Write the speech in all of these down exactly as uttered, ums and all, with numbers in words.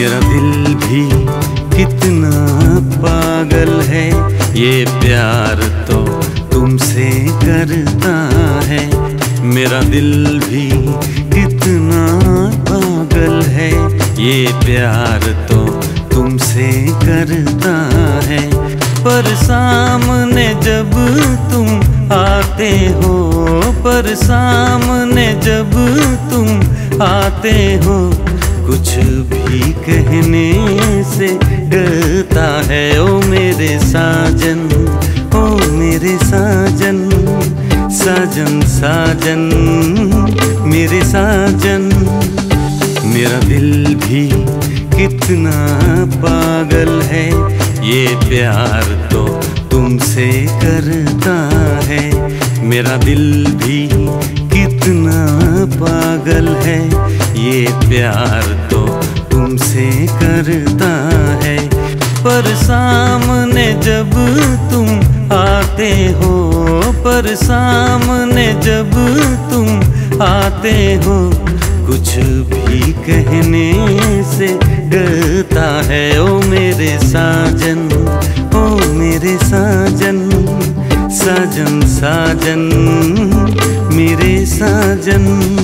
मेरा दिल भी कितना पागल है, ये प्यार तो तुमसे करता है। मेरा दिल भी कितना पागल है, ये प्यार तो तुमसे करता है। पर सामने जब तुम आते हो, पर सामने जब तुम आते हो, कुछ भी कहने से डरता है। ओ मेरे साजन, ओ मेरे साजन, साजन साजन मेरे साजन। मेरा दिल भी कितना पागल है, ये प्यार तो तुमसे करता है। मेरा दिल भी कितना पागल है, ये प्यार तो तुमसे करता है। पर सामने जब तुम आते हो, पर सामने जब तुम आते हो, कुछ भी कहने से डरता है। ओ मेरे साजन, ओ मेरे साजन, साजन साजन मेरे साजन।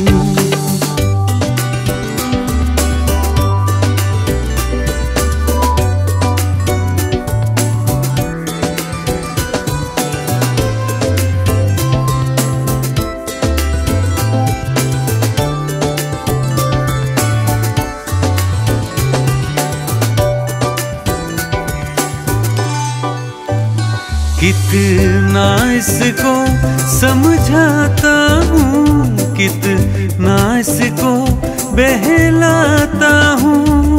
कितना इसको समझाता हूँ, कितना इसको बहलाता हूँ,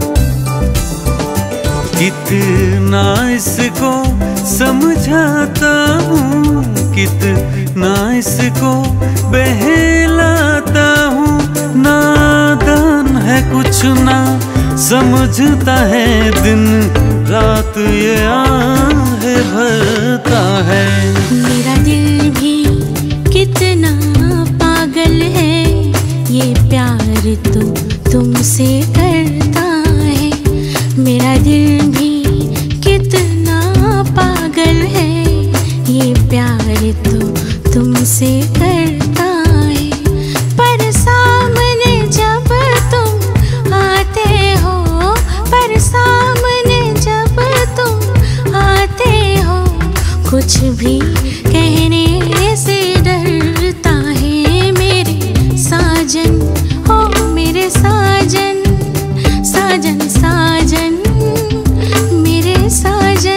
कितना इसको समझाता हूँ, कितना इसको बहलाता हूँ। नादान है कुछ ना समझता है, दिन रात ये आहें भरता है। मेरा दिल भी कितना पागल है, ये प्यार तो तुमसे करता है। मेरा दिल भी कितना पागल है, ये प्यार तो तुमसे करता है। पर सामने जब तुम आते हो, पर सामने जब तुम आते हो, कुछ भी कहने से डरता है। मेरे साजन, ओ मेरे साजन, साजन साजन मेरे साजन।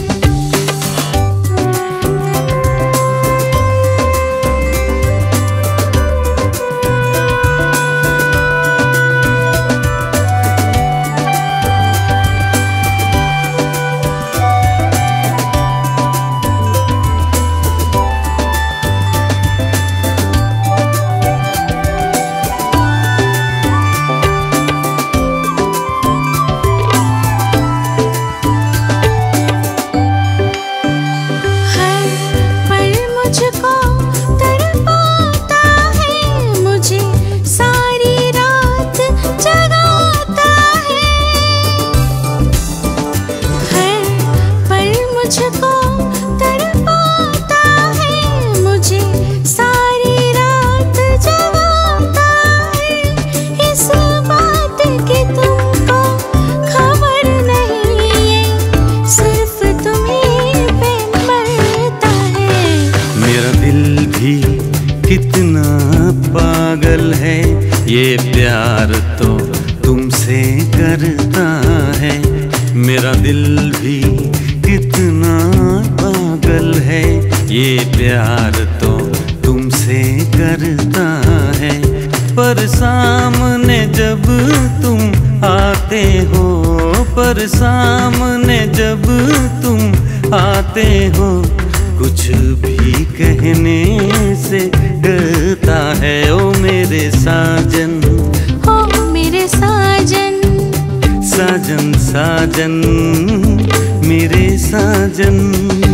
कितना पागल है, ये प्यार तो तुमसे करता है। मेरा दिल भी कितना पागल है, ये प्यार तो तुमसे करता है। पर सामने जब तुम आते हो, पर सामने जब तुम आते हो, कुछ भी कहने से डरता है। ओ मेरे साजन, ओ मेरे साजन, साजन साजन मेरे साजन।